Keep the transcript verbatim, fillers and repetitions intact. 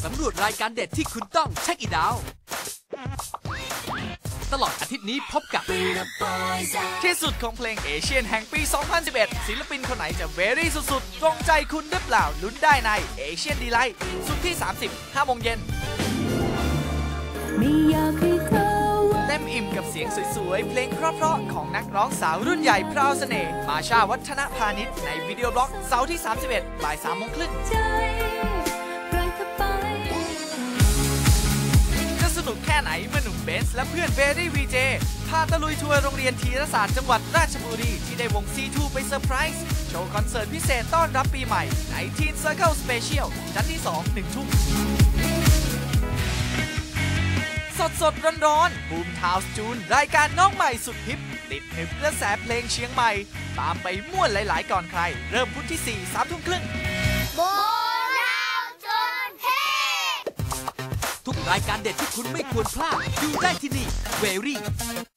สำรวจรายการเด็ดที่คุณต้องเช็คอีดาวตลอดอาทิตย์นี้พบกับที่สุดของเพลงเอเชียนแห่งปี สองพันสิบเอ็ด ศิลปินคนไหนจะเวรี่สุดๆ ตรงใจคุณหรือเปล่าลุ้นได้ในเอเชียนดีไลท์ศุกร์ที่ สามสิบ ห้าโมงเย็นเต็มอิ่มกับเสียงสวยๆ เพลงเพราะๆ ของนักร้องสาวรุ่นใหญ่พราวเสน่ห์มาชาวัฒนพาณิชย์ในวิดีโอบล็อกเสาร์ที่ สามสิบเอ็ด บ่าย สามโมงครึ่งจะสนุกแค่ไหนเมื่อหนุ่มเบนซ์และเพื่อนเบรี่วีเจพาตะลุยทัวร์โรงเรียนธีรศาสตร์จังหวัดราชบุรีที่ได้วง ซี ทู ไปเซอร์ไพรส์โชว์คอนเสิร์ตพิเศษต้อนรับปีใหม่ใน Teen Circle Special จันทร์ที่ สอง หนึ่ง ทุ่มสดสดร้อนร้อนบูมทาวส์จูนรายการน้องใหม่สุดฮิปติดหนึบกระแสเพลงเชียงใหม่ตามไปม่วนหลายๆก่อนใครเริ่มพุธที่ สี่ สามทุ่มครึ่งบูมทาวส์จูนเฮทุกรายการเด็ดที่คุณไม่ควรพลาดดูได้ที่นี่เวรี่